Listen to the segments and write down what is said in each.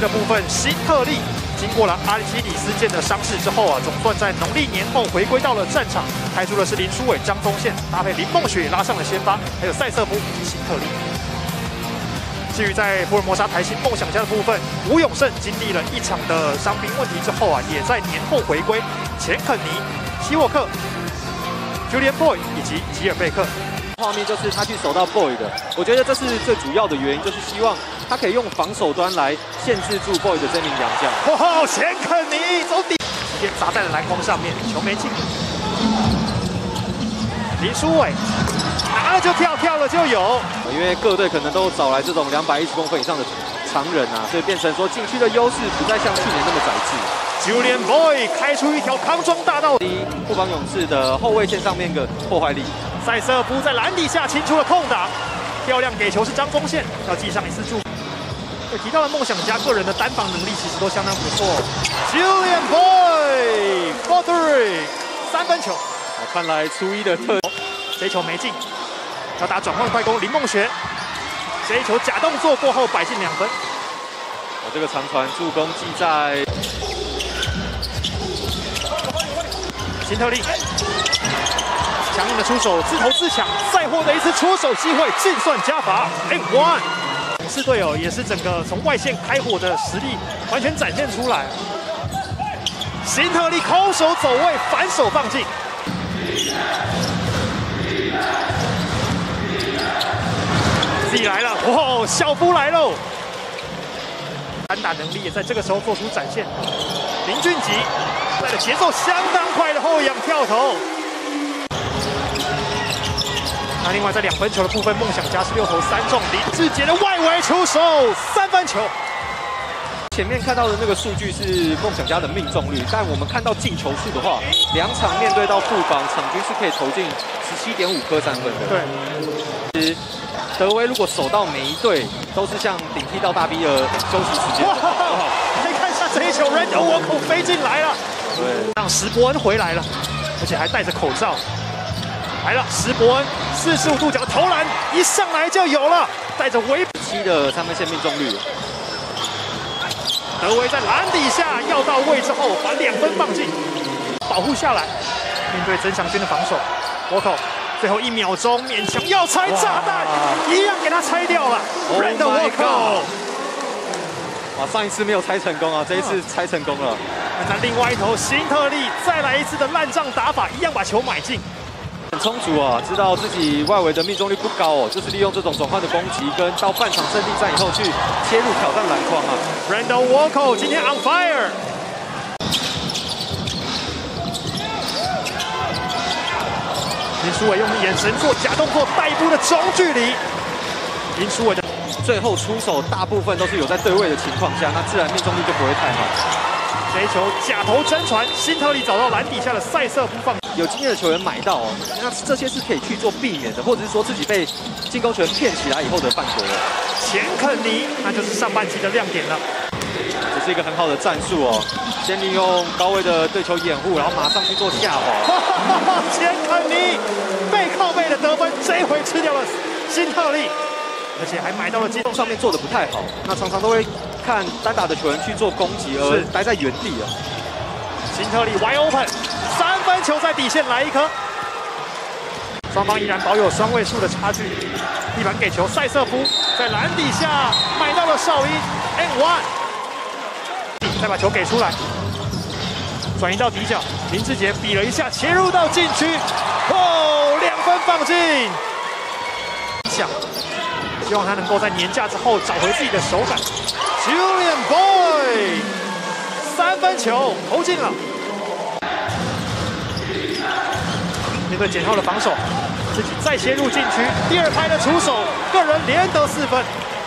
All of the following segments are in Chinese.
的部分，辛特利经过了阿基里斯腱的伤势之后啊，总算在农历年后回归到了战场，开出的是林书伟、张宗宪搭配林梦雪拉上了先发，还有塞瑟夫以及辛特利。至于在福尔摩沙台新梦想家的部分，吴永胜经历了一场的伤病问题之后啊，也在年后回归。钱肯尼、希沃克、Julian Boyd 以及吉尔贝克。 画面就是他去守到 Boyd 的，我觉得这是最主要的原因，就是希望他可以用防守端来限制住 Boyd 的这名洋将。 哇，钱肯尼走底，直接砸在了篮筐上面，球没进。林书伟拿了就跳，跳了就有。 因为各队可能都找来这种210公分以上的常人啊，所以变成说禁区的优势不再像去年那么窄致。 Julian Boyd 开出一条康庄大道。 富邦勇士的后卫线上面的破坏力。 塞瑟夫在篮底下清出了空档，漂亮给球是张宗宪，要记上一次注。提到了梦想家个人的单防能力其实都相当不错。Julian Boyd for three 3分球。 看来初一的特这一球没进，要打转换快攻，林梦璇这一球假动作过后摆进2分。 这个长传助攻记在辛特利。强硬的出手，自投自抢，再获得一次出手机会，净算加罚 ，and one。勇士队友也是整个从外线开火的实力完全展现出来。辛特利空手走位，反手放进。自己来了，哇，小夫来喽！单打能力也在这个时候做出展现。林俊杰带着节奏相当快的后仰跳投。那另外在2分球的部分，梦想家是6投3中，林志杰的外围出手3分球。 前面看到的那个数据是梦想家的命中率，但我们看到进球数的话，2场面对到富邦，场均是可以投进17.5颗3分的。对，其实德威如果守到每一队都是像顶替到大 B 的休息时间， 可以看一下这一球 ，Randall Walker 飞进来了， 对， 让史伯恩回来了，而且还戴着口罩。来了，史伯恩45度角投篮，一上来就有了，带着微 7的3分线命中率。 德威在篮底下要到位之后，把2分放进，保护下来。面对曾祥军的防守，沃克最后1秒钟勉强要拆炸弹，一样给他拆掉了。Randall Walker， 哇，上一次没有拆成功啊，这一次拆成功了。 那另外一头辛特利再来一次的烂仗打法，一样把球买进。 很充足啊，知道自己外围的命中率不高哦，就是利用这种转换的攻击，跟到半场胜利战以后去切入挑战篮筐啊。 Randall Walker 今天 on fire。林书伟用眼神做假动作，带步的中距离。林书伟的最后出手大部分都是有在对位的情况下，那自然命中率就不会太好。 这一球假投真传，辛特利找到篮底下的塞瑟夫放。 有经验的球员买到哦，那这些是可以去做避免的，或者是说自己被进攻球员骗起来以后的犯规了。 钱肯尼，那就是上半季的亮点了。 这是一个很好的战术哦，先利用高位的对球掩护，然后马上去做下滑。 钱肯尼背靠背的得分，这一回吃掉了辛特利，而且还买到了机动上面做的不太好，那常常都会看单打的球员去做攻击，而待在原地啊。 辛特利 wide open。3分球在底线来一颗，双方依然保有双位数的差距。地板给球，塞瑟夫在篮底下买到了哨音 ，and one， 再把球给出来，转移到底角，林志杰比了一下，切入到禁区，哦，2分放进，想希望他能够在年假之后找回自己的手感。Julian Boyd 3分球投进了。面对简浩的防守，自己再切入禁区，第2拍的出手，个人连得4分。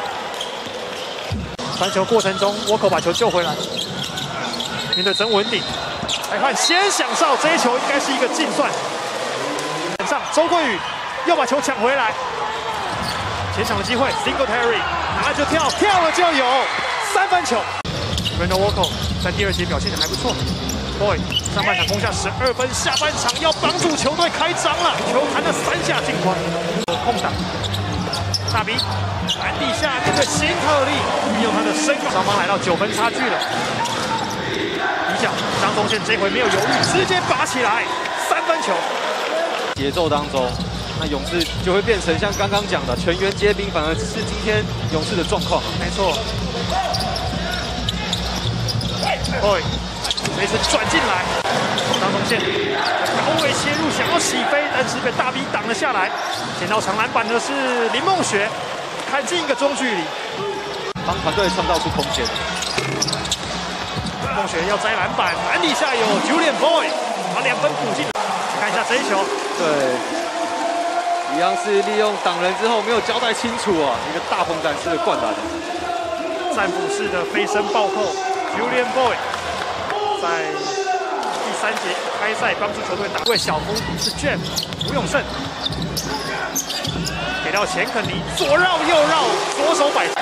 传球过程中，沃克把球救回来。面对曾文鼎，裁判先响哨，这一球应该是一个净算。上周桂宇又把球抢回来，前场的机会 ，Singletary 拿了就跳，跳了就有3分球。Randall Walker 在第2节表现得还不错。Boyd 上半场攻下12分，下半场要帮助球队开张了，球弹了3下进攻，空档大 B， 篮底下面对辛特利，利用他的身高，双方来到9分差距了。底角张宗宪这回没有犹豫，直接拔起来，3分球。 节奏当中，那勇士就会变成像刚刚讲的全员皆兵，反而是今天勇士的状况。 没错。Boy， 这次转进来，张宗宪高位切入，想要起飞，但是被大 B 挡了下来。捡到长篮板的是林梦雪，看进一个中距离， 帮团队创造出空间。 梦雪要摘篮板，篮底下有 Julian Boy， 把2分补进来。看一下这一球， 对，一样是利用挡人之后没有交代清楚啊，一个大鹏展式的灌篮， 战斧式的飞身暴扣 ，Julian Boy 在第3节开赛帮助球队打对小夫是 Jeff 吴永胜，给到钱肯尼，左绕右绕，左手摆。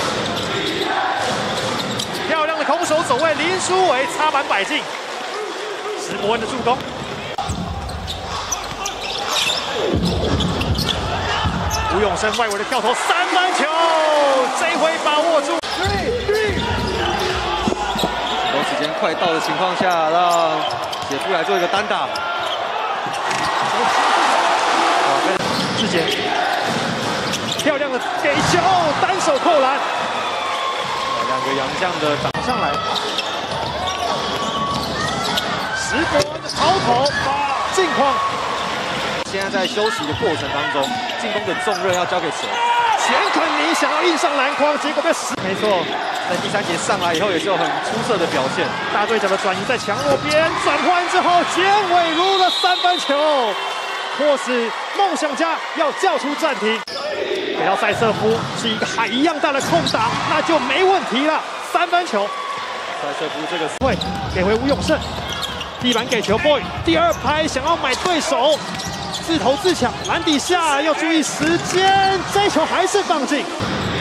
漂亮的空手走位，林书伟插板摆进，石伯恩的助攻。吴永胜外围的跳投3分球，这回把握住。 时间快到的情况下，让姐夫来做一个单打。 志杰，漂亮的给球，单手扣篮。 2个洋将的挡上来，石伯恩的抛投，进框。 现在在休息的过程当中，进攻的重任要交给谁？ 钱肯尼想要硬上篮筐，结果被没错， 在第3节上来以后也是有很出色的表现。 大队长的转移在强弱边转换之后，简伟如的3分球，迫使梦想家要叫出暂停。给到塞瑟夫是一个海一样大的空档，那就没问题了，3分球。 塞瑟夫这个会给回吴永胜，地板给球 Boy， 第2拍想要买对手。自投自抢，篮底下要注意时间，这一球还是放进。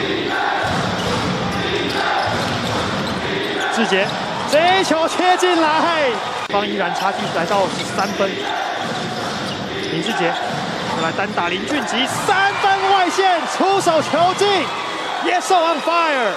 志杰，这一球切进来，方依然差距来到13分。林志杰来单打林俊杰，3分外线出手球进 ，Yes on fire。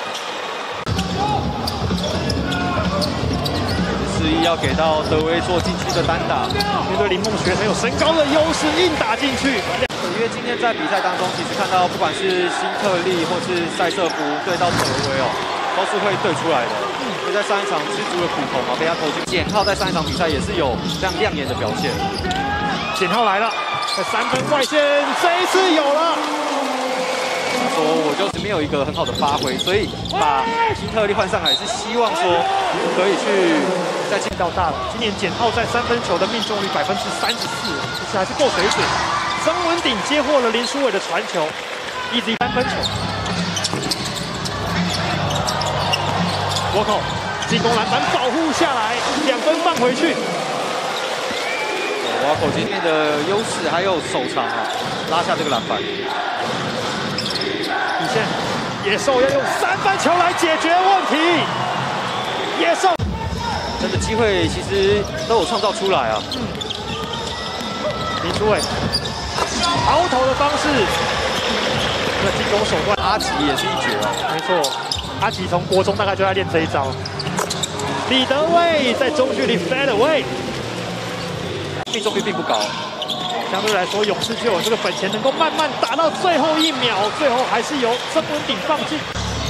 示意要给到德威做禁区的单打， 面对林梦雪很有身高的优势，硬打进去。 因为今天在比赛当中，其实看到不管是辛特利或是塞瑟夫对到德威哦，都是会对出来的。所以在上一场吃足了苦头嘛，被他投进。简浩在上一场比赛也是有这样亮眼的表现。 简浩来了，在3分外线，这一次有了。 他说我就是没有一个很好的发挥，所以把辛特利换上来是希望说可以去。再进到大了，今年简浩在3分球的命中率34%，其实还是够水准。曾文鼎接获了林书伟的传球，easy 3分球。倭寇进攻篮板保护下来，2分放回去。 倭寇今天的优势还有手长啊，拉下这个篮板。 底线，野兽要用3分球来解决问题。野兽。 真的机会其实都有创造出来啊！ 林书伟抛投的方式，那进攻手段， 阿吉也是一绝啊！ 没错，阿吉从国中大概就在练这一招。李德威在中距离 fade away， 命中率并不高， 相对来说勇士就有这个本钱能够慢慢打到最后1秒，最后还是由曾文鼎放进。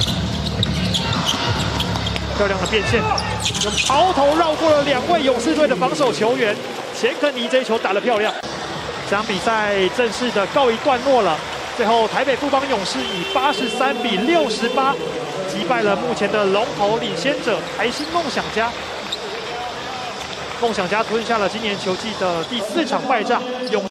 漂亮的变线，用抛投绕过了2位勇士队的防守球员。钱肯尼这一球打得漂亮。这场比赛正式的告一段落了。最后台北富邦勇士以83比68击败了目前的龙头领先者台新梦想家。梦想家吞下了今年球季的第4场败仗。